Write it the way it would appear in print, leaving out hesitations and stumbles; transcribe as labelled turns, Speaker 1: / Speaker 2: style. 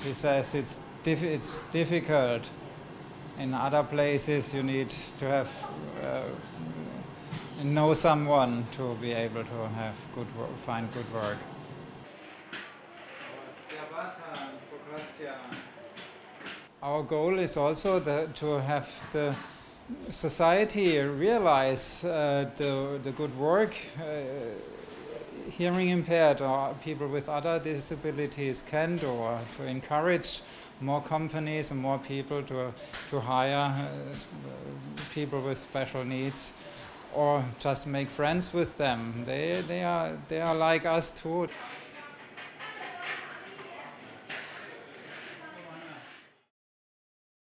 Speaker 1: he says it's difficult. In other places you need to have know someone to be able to have find good work. Our goal is also to have the society realize the good work hearing impaired or people with other disabilities can do, or to encourage more companies and more people to hire people with special needs, or just make friends with them. They are like us too.